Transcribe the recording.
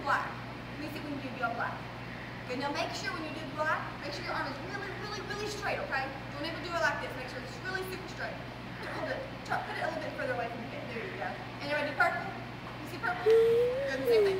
black. Let me see when you do your black. Okay, now make sure when you do black, make sure your arm is really, really, really straight, okay? Don't ever do it like this. Make sure it's really super straight. Hold it. Put it a little bit further away from your head. There you go. And you ready to do purple? You see purple? Good, same thing.